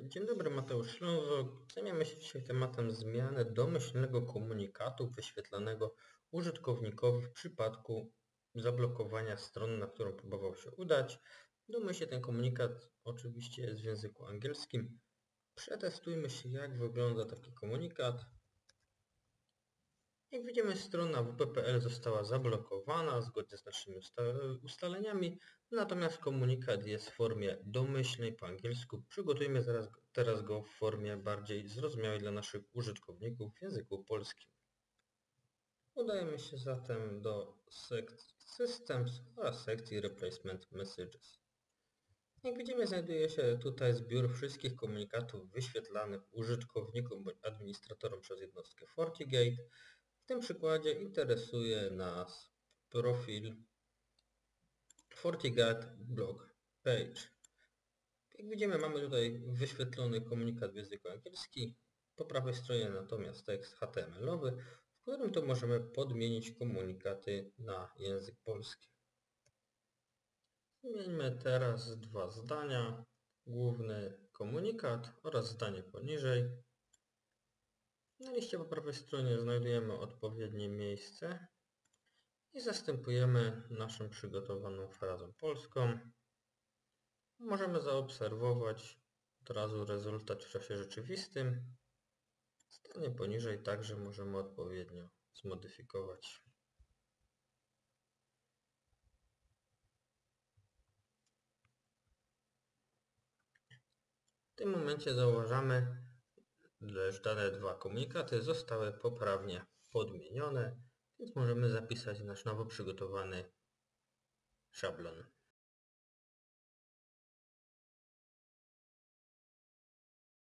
Dzień dobry, Mateusz Ślązok. Zajmiemy się dzisiaj tematem zmiany domyślnego komunikatu wyświetlanego użytkownikowi w przypadku zablokowania strony, na którą próbował się udać. Domyślnie ten komunikat oczywiście jest w języku angielskim. Przetestujmy się, jak wygląda taki komunikat. Jak widzimy, strona wp.pl została zablokowana zgodnie z naszymi ustaleniami, natomiast komunikat jest w formie domyślnej po angielsku. Przygotujmy teraz go w formie bardziej zrozumiałej dla naszych użytkowników w języku polskim. Udajemy się zatem do sekcji Systems oraz sekcji Replacement Messages. Jak widzimy, znajduje się tutaj zbiór wszystkich komunikatów wyświetlanych użytkownikom bądź administratorom przez jednostkę FortiGate. W tym przykładzie interesuje nas profil FortiGate Blog Page. Jak widzimy, mamy tutaj wyświetlony komunikat w języku angielskim. Po prawej stronie natomiast tekst HTML-owy, w którym to możemy podmienić komunikaty na język polski. Zmieńmy teraz dwa zdania. Główny komunikat oraz zdanie poniżej. Na liście po prawej stronie znajdujemy odpowiednie miejsce i zastępujemy naszą przygotowaną frazą polską. Możemy zaobserwować od razu rezultat w czasie rzeczywistym. Zdanie poniżej także możemy odpowiednio zmodyfikować. W tym momencie zauważamy, że dane dwa komunikaty zostały poprawnie podmienione, więc możemy zapisać nasz nowo przygotowany szablon.